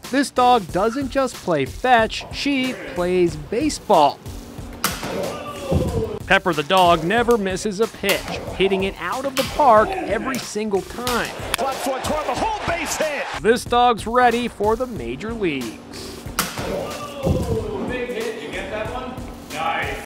This dog doesn't just play fetch, she plays baseball. Pepper the dog never misses a pitch, hitting it out of the park every single time. Flaps one toward the home base hit. This dog's ready for the major leagues.